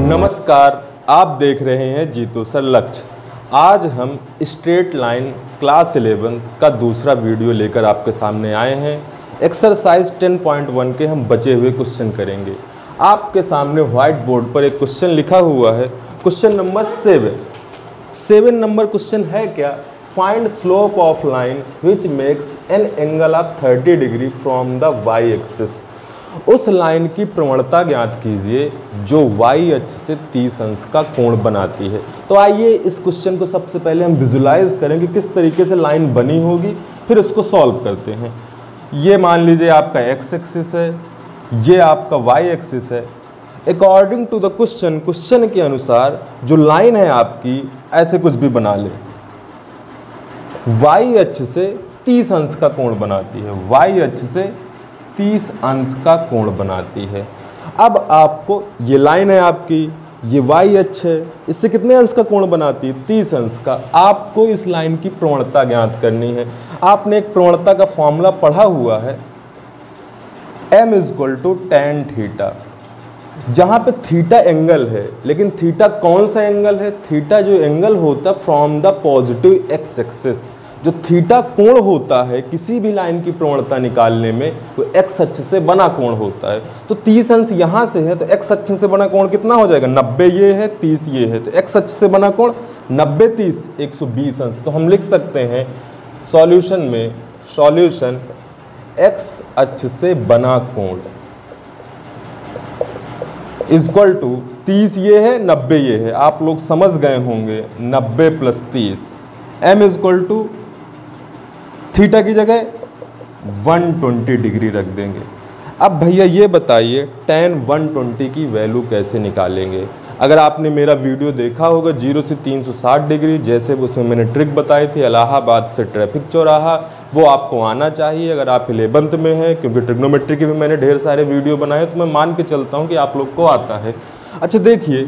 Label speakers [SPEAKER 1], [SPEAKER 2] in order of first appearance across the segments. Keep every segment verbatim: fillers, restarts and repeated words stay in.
[SPEAKER 1] नमस्कार, आप देख रहे हैं जीतो सर लक्ष्य। आज हम स्ट्रेट लाइन क्लास इलेवेंथ का दूसरा वीडियो लेकर आपके सामने आए हैं। एक्सरसाइज टेन पॉइंट वन के हम बचे हुए क्वेश्चन करेंगे। आपके सामने व्हाइट बोर्ड पर एक क्वेश्चन लिखा हुआ है, question number seven. Seven number question है क्या? Find slope of line which makes an angle of thirty degree from the Y axis. उस लाइन की प्रवणता ज्ञात कीजिए जो y अक्ष से तीस अंश का कोण बनाती है। तो आइए इस क्वेश्चन को सबसे पहले हम विजुलाइज करें कि किस तरीके से लाइन बनी होगी, फिर उसको सॉल्व करते हैं। ये मान लीजिए आपका x एक्सिस है, ये आपका y एक्सिस है। According to the question, question के अनुसार जो लाइन है आपकी ऐसे कुछ भी बना ले, y अक्ष से तीस अंश का कोण बनाती है, y अक्ष से तीस अंश का कोण बनाती है। अब आपको ये लाइन है आपकी, ये y अक्ष है, इससे कितने अंश का कोण बनाती है? तीस अंश का। आपको इस लाइन की प्रवणता ज्ञात करनी है। आपने एक प्रवणता का फॉर्मूला पढ़ा हुआ है, m is equal to tan theta, जहाँ पे थीटा एंगल है। लेकिन थीटा कौन सा एंगल है? थीटा जो एंगल होता है from the positive x axis, जो थीटा कोण होता है किसी भी लाइन की प्रवणता निकालने में, तो एक्स अक्ष से बना कोण होता है। तो तीस अंश यहाँ से है, तो एक्स अक्ष से बना कोण कितना हो जाएगा? नब्बे ये है, तीस ये है, तो एक्स अक्ष से बना कोण नब्बे तीस एक सौ बीस अंश। तो हम लिख सकते हैं सॉल्यूशन में, सॉल्यूशन एक्स अक्ष से बना कोण इक्वल टू तीस ये है, नब्बे ये है। आप लोग समझ गए होंगे, नब्बे प्लस तीस, एम इक्वल टू थीटा की जगह एक सौ बीस डिग्री रख देंगे। अब भैया ये बताइए टेन एक सौ बीस की वैल्यू कैसे निकालेंगे? अगर आपने मेरा वीडियो देखा होगा जीरो से तीन सौ साठ डिग्री, जैसे उसमें मैंने ट्रिक बताई थी इलाहाबाद से ट्रैफिक चौराहा, वो आपको आना चाहिए अगर आप इलेवेंथ में हैं, क्योंकि ट्रिग्नोमेट्री के भी मैंने ढेर सारे वीडियो बनाए, तो मैं मान के चलता हूँ कि आप लोग को आता है। अच्छा देखिए,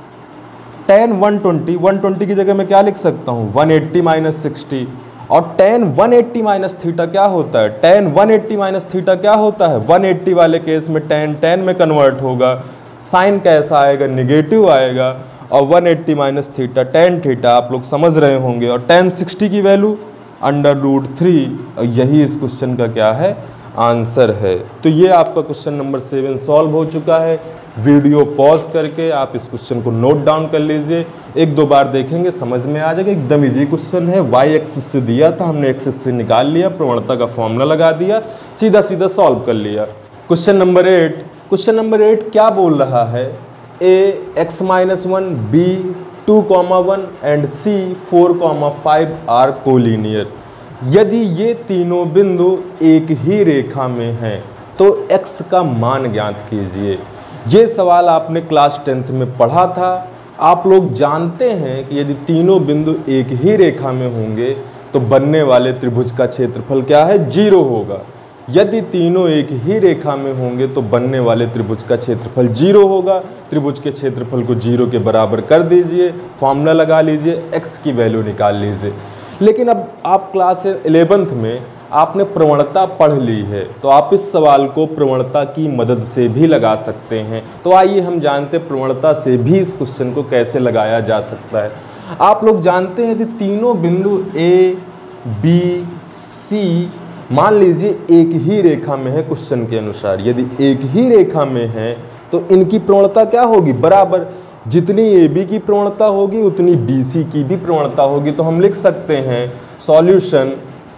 [SPEAKER 1] टेन एक सौ बीस, एक सौ बीस की जगह मैं क्या लिख सकता हूँ? एक सौ अस्सी माइनस सिक्सटी। और टेन एक सौ अस्सी माइनस थीटा क्या होता है? टेन एक सौ अस्सी माइनस थीटा क्या होता है? एक सौ अस्सी वाले केस में टेन टेन में कन्वर्ट होगा, साइन कैसा आएगा? निगेटिव आएगा। और एक सौ अस्सी माइनस थीटा टेन थीटा, आप लोग समझ रहे होंगे। और टेन सिक्सटी की वैल्यू अंडर रूट थ्री, और यही इस क्वेश्चन का क्या है? आंसर है। तो ये आपका क्वेश्चन नंबर सेवन सॉल्व हो चुका है। वीडियो पॉज करके आप इस क्वेश्चन को नोट डाउन कर लीजिए, एक दो बार देखेंगे समझ में आ जाएगा। एकदम इजी क्वेश्चन है, वाई एक्सिस से दिया था, हमने एक्सिस से निकाल लिया, प्रवणता का फॉर्मूला लगा दिया, सीधा सीधा सॉल्व कर लिया। Question number eight, question number eight क्या बोल रहा है? A x minus one, B two comma one and C four comma five are collinear. यदि ये तीनों बिंदु एक ही रेखा में हैं तो x का मान ज्ञात कीजिए। ये सवाल आपने क्लास टेंथ में पढ़ा था। आप लोग जानते हैं कि यदि तीनों बिंदु एक ही रेखा में होंगे तो बनने वाले त्रिभुज का क्षेत्रफल क्या है? जीरो होगा। यदि तीनों एक ही रेखा में होंगे तो बनने वाले त्रिभुज का क्षेत्रफल जीरो होगा। त्रिभुज के क्षेत्रफल को जीरो के बराबर कर दीजिए, फॉर्मूला लगा लीजिए, x की वैल्यू निकाल लीजिए। लेकिन अब आप क्लास इलेवेंथ में आपने प्रवणता पढ़ ली है, तो आप इस सवाल को प्रवणता की मदद से भी लगा सकते हैं। तो आइए हम जानते हैं प्रवणता से भी इस क्वेश्चन को कैसे लगाया जा सकता है। आप लोग जानते हैं कि तीनों बिंदु ए बी सी मान लीजिए एक ही रेखा में है। क्वेश्चन के अनुसार यदि एक ही रेखा में है तो इनकी प्रवणता क्या होगी? बराबर। जितनी ए बी की प्रवणता होगी उतनी बी सी की भी प्रवणता होगी। तो हम लिख सकते हैं सॉल्यूशन,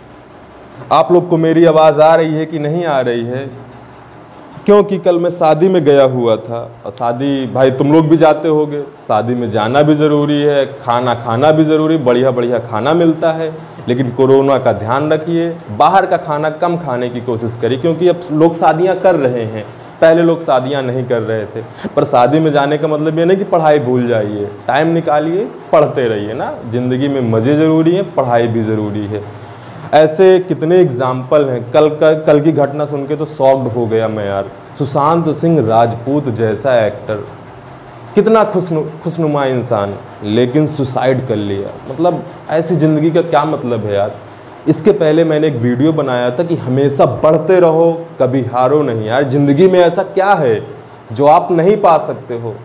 [SPEAKER 1] आप लोग को मेरी आवाज़ आ रही है कि नहीं आ रही है? क्योंकि कल मैं शादी में गया हुआ था, और शादी भाई तुम लोग भी जाते होगे, शादी में जाना भी ज़रूरी है, खाना खाना भी ज़रूरी, बढ़िया बढ़िया खाना मिलता है। लेकिन कोरोना का ध्यान रखिए, बाहर का खाना कम खाने की कोशिश करिए, क्योंकि अब लोग शादियाँ कर रहे हैं, पहले लोग शादियां नहीं कर रहे थे। पर शादी में जाने का मतलब ये नहीं कि पढ़ाई भूल जाइए, टाइम निकालिए, पढ़ते रहिए ना। ज़िंदगी में मज़े ज़रूरी हैं, पढ़ाई भी ज़रूरी है। ऐसे कितने एग्जाम्पल हैं। कल का कल की घटना सुन के तो शॉक्ड हो गया मैं यार। सुशांत सिंह राजपूत जैसा एक्टर, कितना खुशनु खुशनुमा इंसान, लेकिन सुसाइड कर लिया। मतलब ऐसी ज़िंदगी का क्या मतलब है यार। इसके पहले मैंने एक वीडियो बनाया था कि हमेशा बढ़ते रहो, कभी हारो नहीं। यार ज़िंदगी में ऐसा क्या है जो आप नहीं पा सकते हो?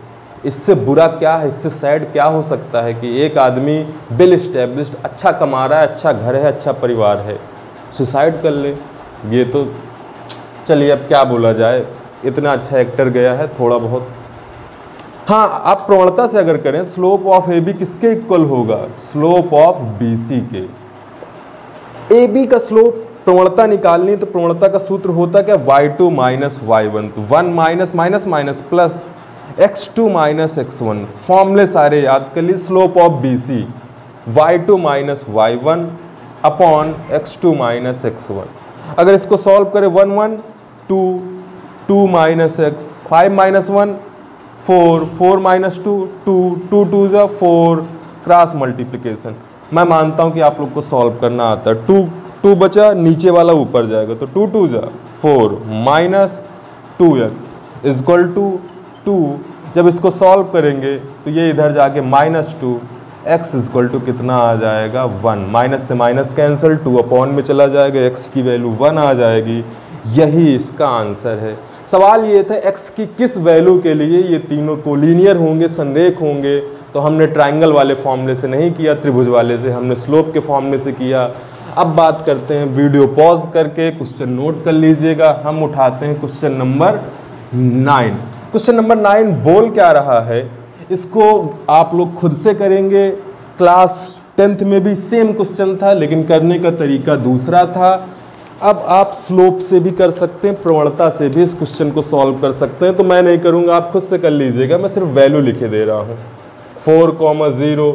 [SPEAKER 1] इससे बुरा क्या है, इससे सैड क्या हो सकता है कि एक आदमी वेल इस्टेब्लिश्ड, अच्छा कमा रहा है, अच्छा घर है, अच्छा परिवार है, सुसाइड कर ले। ये तो चलिए अब क्या बोला जाए, इतना अच्छा एक्टर गया है थोड़ा बहुत। हाँ, आप प्रवणता से अगर करें, स्लोप ऑफ ए बी किसके इक्वल होगा, स्लोप ऑफ बी सी के। ए बी का स्लोप प्रवणता निकालनी, तो प्रवणता का सूत्र होता क्या, y two minus y one, तो one minus minus minus plus x two minus x one. फॉर्मूले सारे याद कर लीजिए। Slope of B C y two minus y one upon x two minus x one. अगर इसको सॉल्व करें, one one two, two minus x, five minus one four, four minus two two, two two जा four, cross multiplication. मैं मानता हूँ कि आप लोग को सॉल्व करना आता है। टू टू बचा, नीचे वाला ऊपर जाएगा, तो टू टू जा four minus two x is equal to two. जब इसको सॉल्व करेंगे तो ये इधर जाके minus two, x is equal to कितना आ जाएगा, वन। माइनस से माइनस कैंसिल, टू अपॉन में चला जाएगा, एक्स की वैल्यू वन आ जाएगी। यही इसका आंसर है। सवाल ये था एक्स की किस वैल्यू के लिए ये तीनों कोलिनियर होंगे, संरेख होंगे। तो हमने ट्राइंगल वाले फॉर्मूले से नहीं किया, त्रिभुज वाले से, हमने स्लोप के फॉर्मूले से किया। अब बात करते हैं, वीडियो पॉज करके क्वेश्चन नोट कर लीजिएगा। हम उठाते हैं question number nine. Question number nine बोल क्या रहा है, इसको आप लोग खुद से करेंगे। क्लास टेंथ में भी सेम क्वेश्चन था, लेकिन करने का तरीका दूसरा था। अब आप स्लोप से भी कर सकते हैं, प्रवणता से भी इस क्वेश्चन को सॉल्व कर सकते हैं। तो मैं नहीं करूंगा, आप खुद से कर लीजिएगा। मैं सिर्फ वैल्यू लिखे दे रहा हूं, फोर कॉमा जीरो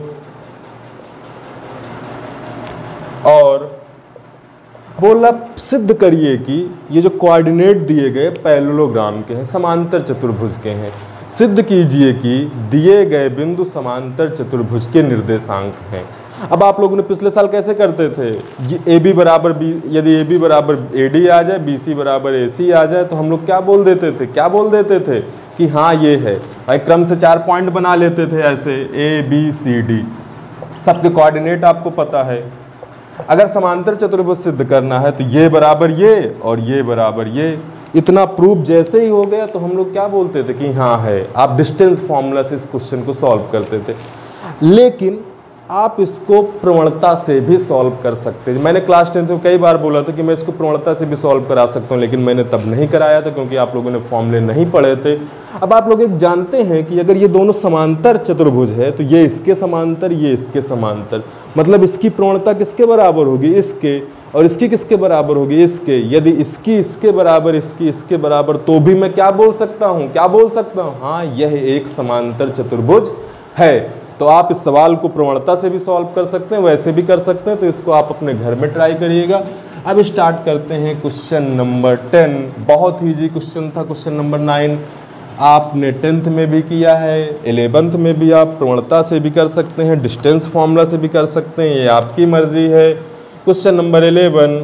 [SPEAKER 1] और बोला सिद्ध करिए कि ये जो कोऑर्डिनेट दिए गए पैरेललोग्राम के हैं, समांतर चतुर्भुज के हैं। सिद्ध कीजिए कि दिए गए बिंदु समांतर चतुर्भुज के निर्देशांक हैं। अब आप लोगों ने पिछले साल कैसे करते थे, ये ए बी बराबर बी, यदि ए बी बराबर ए डी आ जाए, बी सी बराबर ए सी आ जाए, तो हम लोग क्या बोल देते थे, क्या बोल देते थे कि हाँ ये है भाई। क्रम से चार पॉइंट बना लेते थे ऐसे, ए बी सी डी, सबके कोऑर्डिनेट आपको पता है। अगर समांतर चतुर्भुज सिद्ध करना है तो ये बराबर ये और ये बराबर ये, इतना प्रूफ जैसे ही हो गया तो हम लोग क्या बोलते थे कि हाँ है। आप डिस्टेंस फॉर्मूला से इस क्वेश्चन को सॉल्व करते थे। लेकिन आप इसको प्रवणता से भी सॉल्व कर सकते हैं। मैंने क्लास टेंथ में कई बार बोला था कि मैं इसको प्रवणता से भी सॉल्व करा सकता हूँ, लेकिन मैंने तब नहीं कराया था क्योंकि आप लोगों ने फॉर्मूले नहीं पढ़े थे। अब आप लोग एक जानते हैं कि अगर ये दोनों समांतर चतुर्भुज है तो ये इसके समांतर, ये इसके समांतर, मतलब इसकी प्रवणता किसके बराबर होगी, इसके, और इसकी किसके बराबर होगी, इसके। यदि इसकी इसके बराबर, इसकी इसके बराबर, तो भी मैं क्या बोल सकता हूँ, क्या बोल सकता हूँ, हाँ यह एक समांतर चतुर्भुज है। तो आप इस सवाल को प्रवणता से भी सॉल्व कर सकते हैं, वैसे भी कर सकते हैं। तो इसको आप अपने घर में ट्राई करिएगा। अब स्टार्ट करते हैं क्वेश्चन नंबर टेन। बहुत ही इजी क्वेश्चन था क्वेश्चन नंबर नाइन। आपने टेंथ में भी किया है, इलेवेंथ में भी आप प्रवणता से भी कर सकते हैं, डिस्टेंस फॉर्मूला से भी कर सकते हैं, ये आपकी मर्जी है। क्वेश्चन नंबर इलेवन,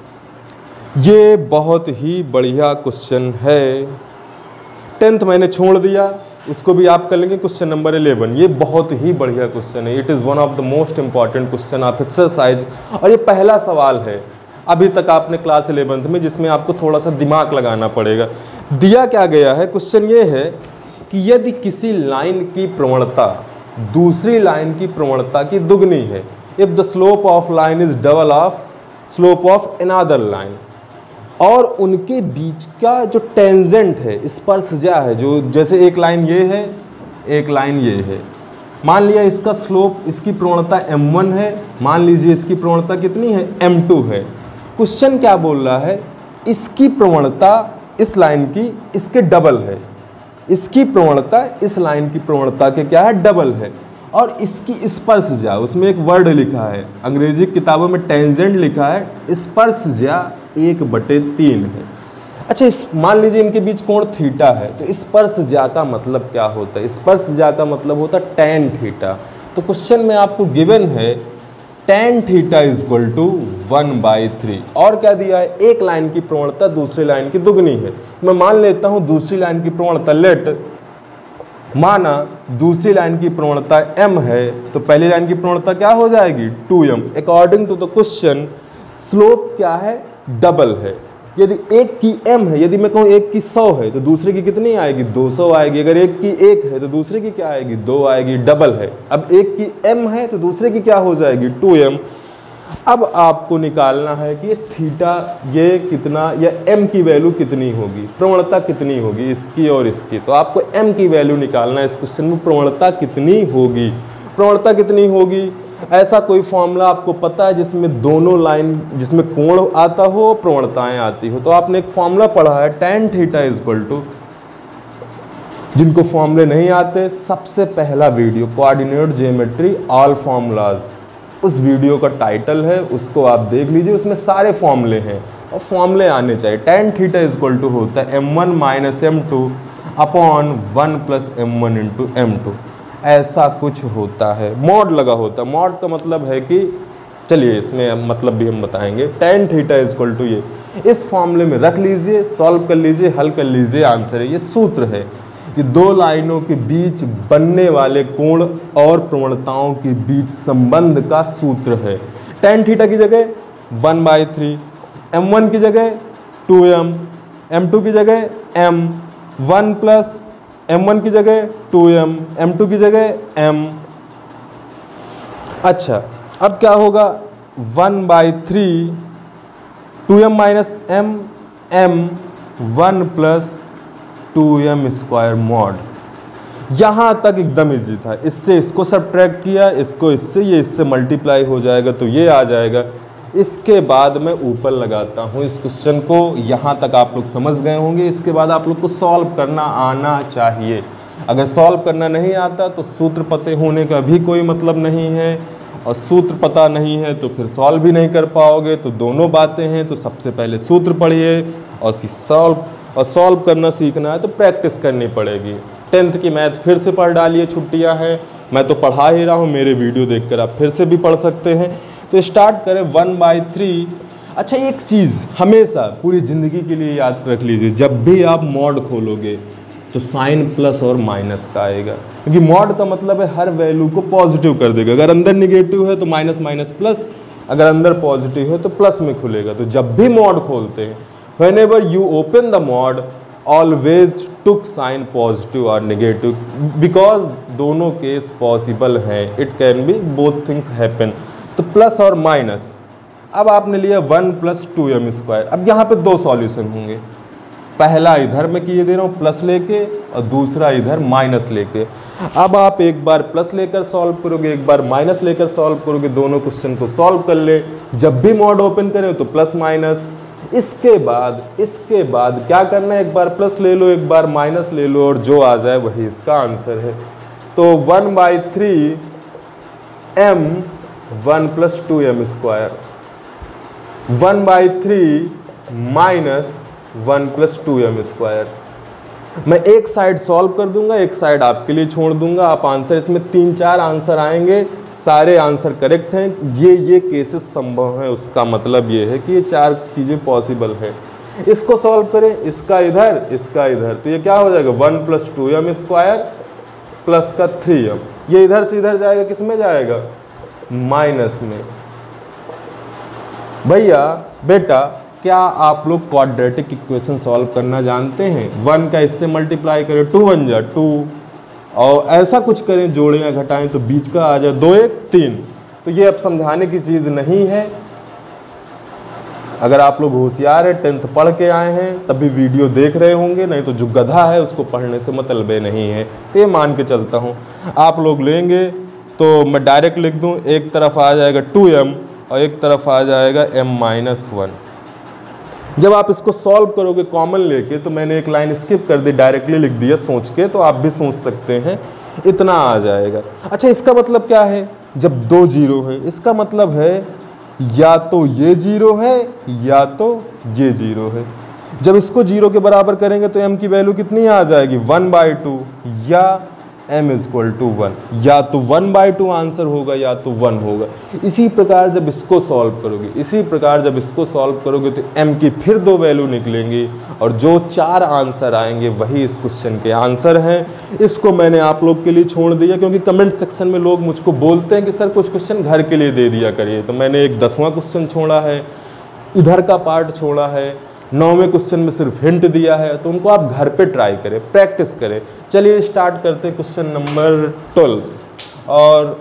[SPEAKER 1] ये बहुत ही बढ़िया क्वेश्चन है। टेंथ मैंने छोड़ दिया, उसको भी आप कर लेंगे। क्वेश्चन नंबर इलेवन, ये बहुत ही बढ़िया क्वेश्चन है। It is one of the most important question of exercise, और ये पहला सवाल है अभी तक आपने क्लास इलेवेंथ में जिसमें आपको थोड़ा सा दिमाग लगाना पड़ेगा। दिया क्या गया है, क्वेश्चन ये है कि यदि किसी लाइन की प्रवणता दूसरी लाइन की प्रवणता की दुगनी है, if the slope of line is double of slope of another line, और उनके बीच का जो टेंजेंट है, स्पर्शज्या है, जो जैसे एक लाइन ये है, एक लाइन ये है। मान लिया इसका स्लोप, इसकी प्रवणता एम वन है, मान लीजिए इसकी प्रवणता कितनी है, एम टू है। क्वेश्चन क्या बोल रहा है, इसकी प्रवणता इस लाइन की इसके डबल है, इसकी प्रवणता इस लाइन की प्रवणता के क्या है, डबल है, और इसकी स्पर्शज्या, उसमें एक वर्ड लिखा है, अंग्रेजी किताबों में टेंजेंट लिखा है, स्पर्शज्या एक बटे तीन है। अच्छा, इस मान लीजिए इनके बीच कोण थीटा है, तो स्पर्शज्या का मतलब क्या होता है, स्पर्शज्या का मतलब होता है टेन थीटा। तो क्वेश्चन में आपको गिवन है tan theta is equal to one by three, और क्या दिया है, एक लाइन की प्रवणता दूसरी लाइन की दुगनी है। मैं मान लेता हूं दूसरी लाइन की प्रवणता, लेट माना दूसरी लाइन की प्रवणता m है, तो पहली लाइन की प्रवणता क्या हो जाएगी, two m. According to the question slope क्या है, डबल है, यदि एक की m है, यदि मैं कहूँ एक की सौ है तो दूसरे की कितनी आएगी, दो सौ आएगी। अगर एक की एक है तो दूसरे की क्या आएगी, दो आएगी, डबल है। अब एक की m है तो दूसरे की क्या हो जाएगी, टू एम। अब आपको निकालना है कि ये थीटा ये कितना या m की वैल्यू कितनी होगी, प्रवणता कितनी होगी इसकी और इसकी। तो आपको m की वैल्यू निकालना है इस क्वेश्चन में, प्रवणता कितनी होगी। प्रवणता कितनी होगी, ऐसा कोई फॉर्मूला आपको पता है जिसमें दोनों लाइन, जिसमें कोण आता हो, प्रवणताएं आती हो। तो आपने एक फॉर्मूला पढ़ा है tan theta is equal to, जिनको फॉर्मूले नहीं आते सबसे पहला video coordinate geometry all formulas, उस वीडियो का टाइटल है, उसको आप देख लीजिए, उसमें सारे फॉर्मूले हैं और फॉर्मूले आने चाहिए। Tan theta is equal to होता है m one minus m two upon one plus m one into m two, ऐसा कुछ होता है। मॉड लगा होता है, मॉड का मतलब है कि, चलिए इसमें मतलब भी हम बताएंगे। Tan theta is equal to ये इस फॉर्मूले में रख लीजिए, सॉल्व कर लीजिए, हल कर लीजिए, आंसर है। ये सूत्र है, ये दो लाइनों के बीच बनने वाले कोण और प्रवणताओं के बीच संबंध का सूत्र है। टेन थीटा की जगह one by three, m one की जगह टू एम, एम टू की जगह m, one plus m one की जगह टू एम, एम टू की जगह m। अच्छा अब क्या होगा, one by three two m minus m, m one plus two m square mod. यहाँ तक एकदम इजी था, इससे इसको सब्ट्रैक्ट किया, इसको इससे, ये इससे मल्टीप्लाई हो जाएगा तो ये आ जाएगा। इसके बाद मैं ऊपर लगाता हूँ इस क्वेश्चन को, यहाँ तक आप लोग समझ गए होंगे। इसके बाद आप लोग को सॉल्व करना आना चाहिए। अगर सॉल्व करना नहीं आता तो सूत्र पते होने का भी कोई मतलब नहीं है, और सूत्र पता नहीं है तो फिर सॉल्व भी नहीं कर पाओगे। तो दोनों बातें हैं, तो सबसे पहले सूत्र पढ़िए और सॉल्व और सॉल्व करना सीखना है तो प्रैक्टिस करनी पड़ेगी। टेंथ की मैथ फिर से पढ़ डालिए, छुट्टियाँ हैं, मैं तो पढ़ा ही रहा हूँ, मेरे वीडियो देखकर आप फिर से भी पढ़ सकते हैं। तो स्टार्ट करें वन बाई थ्री। अच्छा एक चीज़ हमेशा पूरी ज़िंदगी के लिए याद रख लीजिए, जब भी आप मॉड खोलोगे तो साइन प्लस और माइनस का आएगा, क्योंकि मॉड का मतलब है हर वैल्यू को पॉजिटिव कर देगा। अगर अंदर निगेटिव है तो माइनस माइनस प्लस, अगर अंदर पॉजिटिव है तो प्लस में खुलेगा। तो जब भी मॉड खोलते हैं, whenever you open the mod always took sign positive और नेगेटिव, बिकॉज दोनों केस पॉसिबल हैं, it can be both things happen. तो प्लस और माइनस, अब आपने लिया one plus two m square. अब यहाँ पे दो सॉल्यूशन होंगे, पहला इधर मैं किए दे रहा हूँ प्लस लेके और दूसरा इधर माइनस लेके। अब आप एक बार प्लस लेकर सॉल्व करोगे, एक बार माइनस लेकर सॉल्व करोगे, दोनों क्वेश्चन को सॉल्व कर ले। जब भी मॉड ओपन करें तो प्लस माइनस, इसके बाद इसके बाद क्या करना है, एक बार प्लस ले लो, एक बार माइनस ले लो, और जो आ जाए वही इसका आंसर है। तो one by three m one plus two m square, one by three minus one plus two m square. मैं एक साइड सॉल्व कर दूंगा, एक साइड आपके लिए छोड़ दूंगा, आप आंसर, इसमें तीन चार आंसर आएंगे, सारे आंसर करेक्ट हैं। ये ये केसेस संभव है, उसका मतलब ये है कि ये चार चीज़ें पॉसिबल है। इसको सॉल्व करें, इसका इधर, इसका इधर, तो ये क्या हो जाएगा, one plus two m square plus का थ्री एम। ये इधर से इधर जाएगा, किस में जाएगा, माइनस में। भैया बेटा क्या आप लोग क्वाड्रेटिक इक्वेशन सॉल्व करना जानते हैं? वन का इससे मल्टीप्लाई करें, टू वन जा टू, और ऐसा कुछ करें, जोड़ें या घटाएं तो बीच का आ जाए, दो एक तीन। तो ये अब समझाने की चीज़ नहीं है। अगर आप लोग होशियार है, टेंथ पढ़ के आए हैं, तभी वीडियो देख रहे होंगे, नहीं तो जो गधा है उसको पढ़ने से मतलब नहीं है। तो ये मान के चलता हूँ, आप लोग लेंगे तो मैं डायरेक्ट लिख दूँ, एक तरफ आ जाएगा टू एम और एक तरफ आ जाएगा एम माइनस वन। जब आप इसको सॉल्व करोगे कॉमन लेके, तो मैंने एक लाइन स्किप कर दी, डायरेक्टली लिख दिया सोच के, तो आप भी सोच सकते हैं, इतना आ जाएगा। अच्छा इसका मतलब क्या है, जब दो जीरो है इसका मतलब है या तो ये जीरो है या तो ये जीरो है। जब इसको जीरो के बराबर करेंगे तो m की वैल्यू कितनी आ जाएगी, वन बाई टू, या m is equal to one, या तो वन बाई टू आंसर होगा या तो वन होगा। इसी प्रकार जब इसको सॉल्व करोगे इसी प्रकार जब इसको सॉल्व करोगे तो m की फिर दो वैल्यू निकलेंगी, और जो चार आंसर आएंगे वही इस क्वेश्चन के आंसर हैं। इसको मैंने आप लोग के लिए छोड़ दिया, क्योंकि कमेंट सेक्शन में लोग मुझको बोलते हैं कि सर कुछ क्वेश्चन घर के लिए दे दिया करिए, तो मैंने एक दसवां क्वेश्चन छोड़ा है, इधर का पार्ट छोड़ा है, नौवें क्वेश्चन में सिर्फ हिंट दिया है, तो उनको आप घर पे ट्राई करें, प्रैक्टिस करें। चलिए स्टार्ट करते हैं क्वेश्चन नंबर ट्वेल्व। और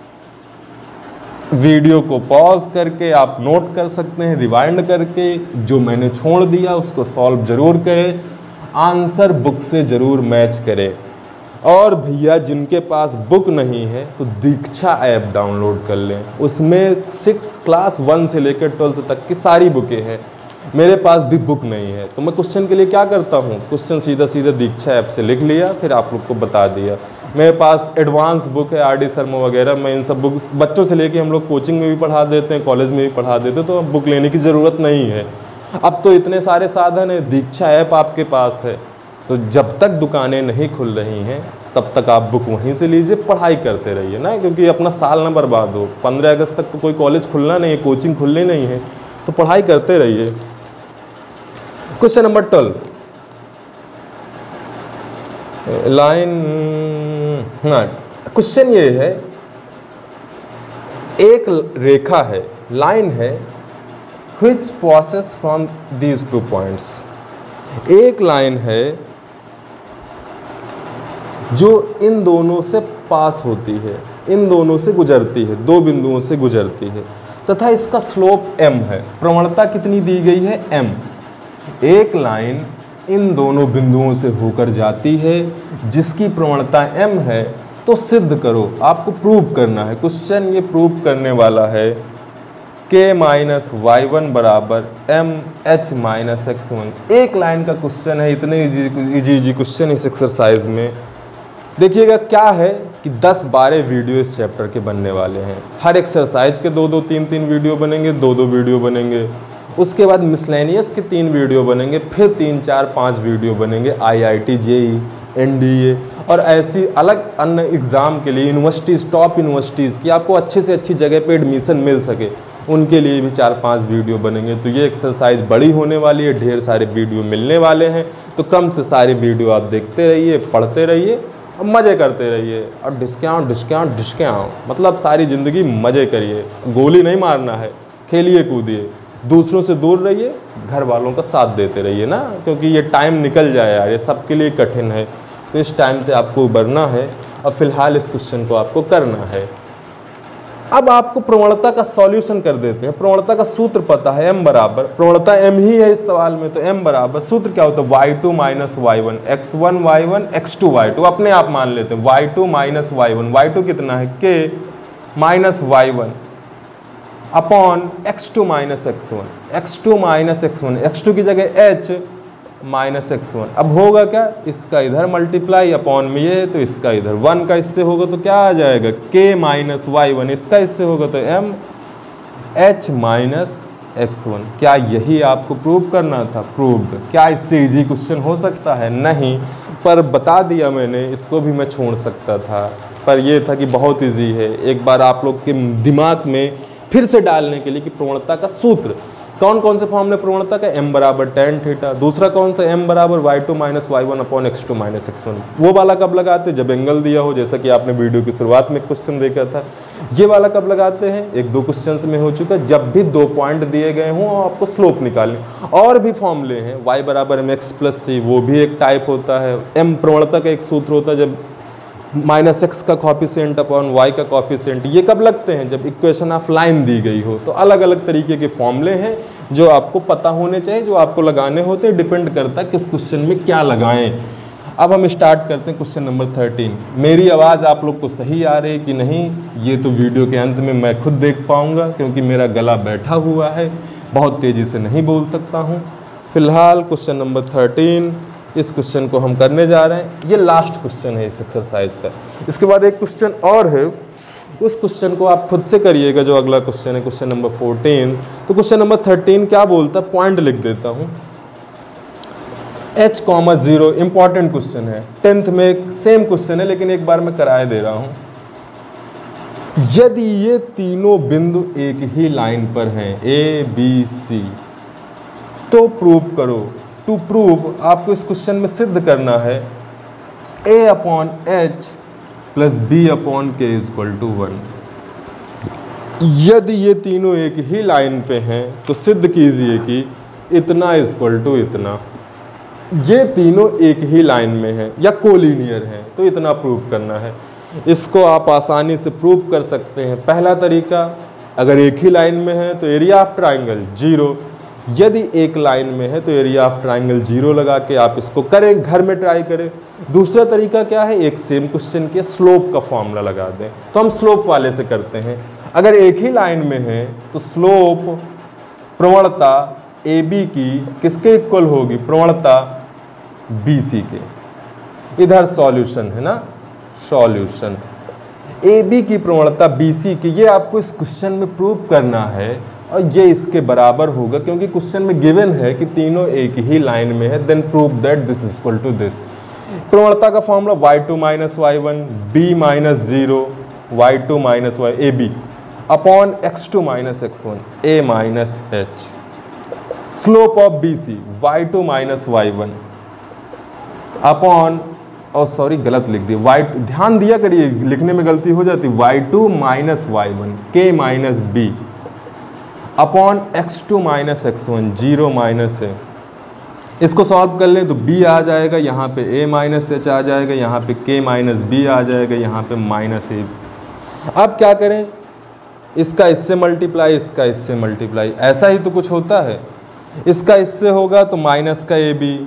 [SPEAKER 1] वीडियो को पॉज करके आप नोट कर सकते हैं, रिवाइंड करके जो मैंने छोड़ दिया उसको सॉल्व जरूर करें, आंसर बुक से ज़रूर मैच करें। और भैया जिनके पास बुक नहीं है तो दीक्षा ऐप डाउनलोड कर लें, उसमें सिक्स क्लास वन से लेकर ट्वेल्थ तक की सारी बुकें हैं। मेरे पास भी बुक नहीं है तो मैं क्वेश्चन के लिए क्या करता हूँ, क्वेश्चन सीधा सीधा दीक्षा ऐप से लिख लिया, फिर आप लोग को बता दिया। मेरे पास एडवांस बुक है आर डी शर्मा वगैरह, मैं इन सब बुक्स बच्चों से लेके हम लोग कोचिंग में भी पढ़ा देते हैं, कॉलेज में भी पढ़ा देते हैं, तो बुक लेने की ज़रूरत नहीं है। अब तो इतने सारे साधन है, दीक्षा ऐप आपके पास है, तो जब तक दुकानें नहीं खुल रही हैं तब तक आप बुक वहीं से लीजिए, पढ़ाई करते रहिए ना, क्योंकि अपना साल ना बर्बाद हो। पंद्रह अगस्त तक तो कोई कॉलेज खुलना नहीं है, कोचिंग खुलनी नहीं है, तो पढ़ाई करते रहिए। क्वेश्चन नंबर ट्वेल्व, लाइन हाँ क्वेश्चन ये है, एक रेखा है, लाइन है, which passes from these two points। एक लाइन है जो इन दोनों से पास होती है, इन दोनों से गुजरती है, दो बिंदुओं से गुजरती है, तथा इसका स्लोप m है। प्रवणता कितनी दी गई है, m। एक लाइन इन दोनों बिंदुओं से होकर जाती है जिसकी प्रवणता m है, तो सिद्ध करो। आपको प्रूव करना है, क्वेश्चन ये प्रूव करने वाला है k माइनस वाई वन बराबर m h minus x one. एक लाइन का क्वेश्चन है, इतने इजी इजी क्वेश्चन इस एक्सरसाइज में। देखिएगा क्या है कि दस बारह वीडियो इस चैप्टर के बनने वाले हैं, हर एक्सरसाइज के दो दो तीन तीन वीडियो बनेंगे, दो दो वीडियो बनेंगे, उसके बाद मिसलेनियस के तीन वीडियो बनेंगे, फिर तीन चार पाँच वीडियो बनेंगे I I T, J E, N D A और ऐसी अलग अन्य एग्ज़ाम के लिए यूनिवर्सिटीज़, टॉप यूनिवर्सिटीज़ की आपको अच्छे से अच्छी जगह पे एडमिशन मिल सके, उनके लिए भी चार पांच वीडियो बनेंगे। तो ये एक्सरसाइज बड़ी होने वाली है, ढेर सारे वीडियो मिलने वाले हैं, तो कम से सारे वीडियो आप देखते रहिए, पढ़ते रहिए और मज़े करते रहिए। और डिस्काउंट डिस्काउंट डिस्काउंट मतलब सारी ज़िंदगी मज़े करिए, गोली नहीं मारना है, खेलिए कूदिए, दूसरों से दूर रहिए, घर वालों का साथ देते रहिए ना, क्योंकि ये टाइम निकल जाए यार, ये सबके लिए कठिन है, तो इस टाइम से आपको उबरना है। और फिलहाल इस क्वेश्चन को आपको करना है। अब आपको प्रवणता का सॉल्यूशन कर देते हैं। प्रवणता का सूत्र पता है, m बराबर, प्रवणता m ही है इस सवाल में, तो m बराबर सूत्र क्या होता है, y two minus y one, x one y one, x two y two, अपने आप मान लेते हैं, y two minus y one, y two कितना है k minus y one upon x two minus x one, x two minus x one, x two की जगह h minus x one. अब होगा क्या, इसका इधर मल्टीप्लाई अपॉन में ये, तो इसका इधर वन का इससे होगा तो क्या आ जाएगा, k माइनस वाई वन, इसका इससे होगा तो m h minus x one. क्या यही आपको प्रूव करना था, प्रूव्ड। क्या इससे इजी क्वेश्चन हो सकता है, नहीं, पर बता दिया मैंने, इसको भी मैं छोड़ सकता था, पर यह था कि बहुत इजी है। एक बार आप लोग के दिमाग में फिर से डालने के लिए कि प्रवणता का सूत्र कौन कौन से फॉर्म में प्रवणता का, m बराबर टेन थीटा, दूसरा कौन सा, m बराबर y two minus y one upon x two minus x one. वो वाला कब लगाते हैं, जब एंगल दिया हो, जैसा कि आपने वीडियो की शुरुआत में क्वेश्चन देखा था। ये वाला कब लगाते हैं, एक दो क्वेश्चन में हो चुका, जब भी दो पॉइंट दिए गए हों और आपको स्लोप निकालने। और भी फॉर्मूले हैं, y बराबर एम एक्स प्लस सी, वो भी एक टाइप होता है। m प्रवणता का एक सूत्र होता है, जब माइनस एक्स का कॉफिशिएंट अपॉन वाई का कॉफिशिएंट। ये कब लगते हैं, जब इक्वेशन ऑफ लाइन दी गई हो। तो अलग अलग तरीके के फॉर्मूले हैं जो आपको पता होने चाहिए, जो आपको लगाने होते हैं, डिपेंड करता है किस क्वेश्चन में क्या लगाएं। अब हम स्टार्ट करते हैं क्वेश्चन नंबर थर्टीन। मेरी आवाज़ आप लोग को सही आ रही है कि नहीं, ये तो वीडियो के अंत में मैं खुद देख पाऊँगा, क्योंकि मेरा गला बैठा हुआ है, बहुत तेज़ी से नहीं बोल सकता हूँ। फिलहाल क्वेश्चन नंबर थर्टीन, इस क्वेश्चन को हम करने जा रहे हैं। ये लास्ट क्वेश्चन है इस एक्सरसाइज का। इसके बाद एक क्वेश्चन और है, उस क्वेश्चन को आप खुद से करिएगा, जो अगला क्वेश्चन है क्वेश्चन नंबर फोर्टीन। तो क्वेश्चन नंबर थर्टीन क्या बोलता है, पॉइंट लिख देता हूँ, h comma zero, important question है, टेंथ में सेम क्वेश्चन है, लेकिन एक बार मैं कराए दे रहा हूँ। यदि ये तीनों बिंदु एक ही लाइन पर हैं, ए बी सी, तो प्रूव करो। टू प्रूव आपको इस क्वेश्चन में सिद्ध करना है a upon h plus b upon k is equal to one. यदि ये तीनों एक ही लाइन पे हैं तो सिद्ध कीजिए कि इतना इक्वल टू इतना, ये तीनों एक ही लाइन में है या कोलिनियर है, तो इतना प्रूव करना है। इसको आप आसानी से प्रूव कर सकते हैं। पहला तरीका, अगर एक ही लाइन में है तो एरिया ऑफ ट्राइंगल जीरो, यदि एक लाइन में है तो एरिया ऑफ ट्राइंगल जीरो लगा के आप इसको करें, घर में ट्राई करें। दूसरा तरीका क्या है, एक सेम क्वेश्चन के स्लोप का फॉर्मूला लगा दें। तो हम स्लोप वाले से करते हैं। अगर एक ही लाइन में है तो स्लोप प्रवणता ए बी की किसके इक्वल होगी, प्रवणता बी सी के। इधर सॉल्यूशन है ना, सॉल्यूशन ए बी की प्रवणता बी सी की, ये आपको इस क्वेश्चन में प्रूव करना है और ये इसके बराबर होगा, क्योंकि क्वेश्चन में गिवन है कि तीनों एक ही लाइन में है। Then prove that this is equal to this. प्रवणता का formula y two minus y one b minus zero y two minus y a b upon x two minus x one a minus h. Slope of B C y two minus y one upon, और sorry गलत लिख दिया, Y, ध्यान दिया करिए लिखने में गलती हो जाती, y two minus y one के minus b upon x two minus x one zero minus है। इसको सॉल्व कर लें तो b आ जाएगा, यहाँ पे a माइनस एच आ जाएगा, यहाँ पे k माइनस बी आ जाएगा, यहाँ पे माइनस ए। अब क्या करें, इसका इससे मल्टीप्लाई, इसका इससे मल्टीप्लाई, ऐसा ही तो कुछ होता है। इसका इससे होगा तो माइनस का ए बी,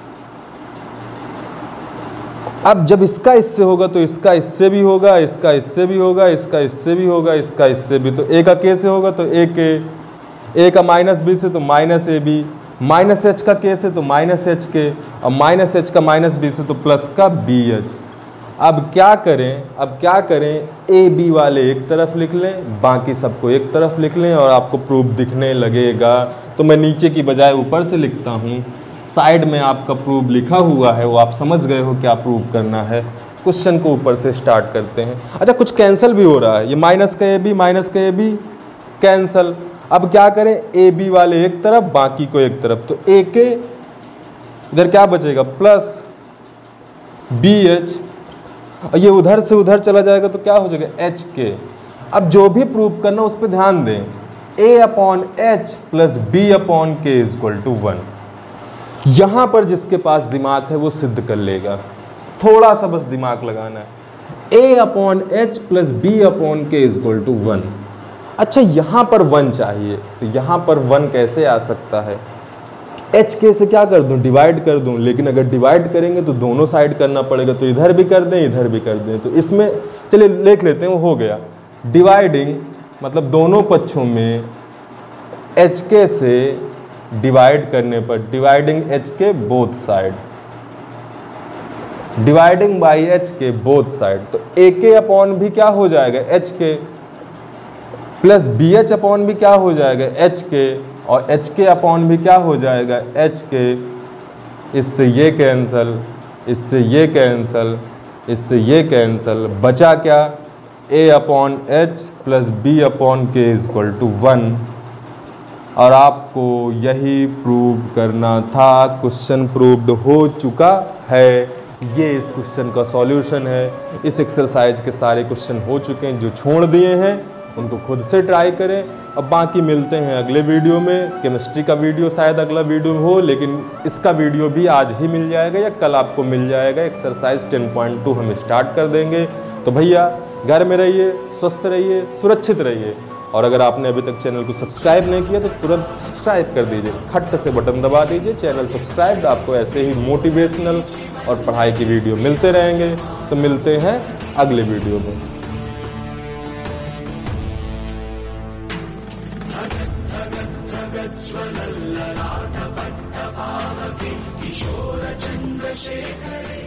[SPEAKER 1] अब जब इसका इससे होगा तो इसका इससे भी होगा, इसका इससे भी होगा, इसका इससे भी होगा, इसका इससे भी, तो ए का के से होगा तो ए के, ए का माइनस बी से तो minus a b, minus h का के से तो माइनस एच के, और माइनस एच का माइनस बी से तो प्लस का बी एच। अब क्या करें, अब क्या करें, ए बी वाले एक तरफ लिख लें, बाकी सबको एक तरफ लिख लें और आपको प्रूफ दिखने लगेगा। तो मैं नीचे की बजाय ऊपर से लिखता हूँ, साइड में आपका प्रूफ लिखा हुआ है, वो आप समझ गए हो क्या प्रूव करना है। क्वेश्चन को ऊपर से स्टार्ट करते हैं। अच्छा, कुछ कैंसिल भी हो रहा है, ये माइनस का ए बी माइनस का ए बी कैंसिल। अब क्या करें, ए बी वाले एक तरफ, बाकी को एक तरफ, तो ए के इधर क्या बचेगा, प्लस बी एच, और ये उधर से उधर चला जाएगा तो क्या हो जाएगा, एच के। अब जो भी प्रूव करना उस पर ध्यान दें, a upon h plus b upon k is equal to one. यहां पर जिसके पास दिमाग है वो सिद्ध कर लेगा, थोड़ा सा बस दिमाग लगाना है। A upon h plus b upon k is equal to one. अच्छा, यहां पर वन चाहिए, तो यहां पर वन कैसे आ सकता है, एच के से क्या कर दूं, डिवाइड कर दूं, लेकिन अगर डिवाइड करेंगे तो दोनों साइड करना पड़ेगा, तो इधर भी कर दें इधर भी कर दें। तो इसमें चलिए लिख लेते हैं, वो हो गया डिवाइडिंग, मतलब दोनों पक्षों में एच के से डिवाइड करने पर, dividing h k both side, dividing by h k both side, तो ए के अपॉन भी क्या हो जाएगा, एच के, प्लस बी एच अपॉन भी क्या हो जाएगा, एच के, और एच के अपॉन भी क्या हो जाएगा, एच के। इससे ये कैंसल, इससे ये कैंसल, इससे ये कैंसल, बचा क्या, a upon h plus b upon k is equal to one. और आपको यही प्रूव करना था। क्वेश्चन प्रूव्ड हो चुका है। ये इस क्वेश्चन का सॉल्यूशन है। इस एक्सरसाइज के सारे क्वेश्चन हो चुके हैं, जो छोड़ दिए हैं उनको खुद से ट्राई करें। अब बाकी मिलते हैं अगले वीडियो में। केमिस्ट्री का वीडियो शायद अगला वीडियो हो, लेकिन इसका वीडियो भी आज ही मिल जाएगा या कल आपको मिल जाएगा। एक्सरसाइज टेन पॉइंट टू हम स्टार्ट कर देंगे। तो भैया घर में रहिए, स्वस्थ रहिए, सुरक्षित रहिए। और अगर आपने अभी तक चैनल को सब्सक्राइब नहीं किया तो तुरंत सब्सक्राइब कर दीजिए, खट से बटन दबा दीजिए। चैनल सब्सक्राइब, आपको ऐसे ही मोटिवेशनल और पढ़ाई की वीडियो मिलते रहेंगे। तो मिलते हैं अगले वीडियो में। किशोर चंद्रशेखर।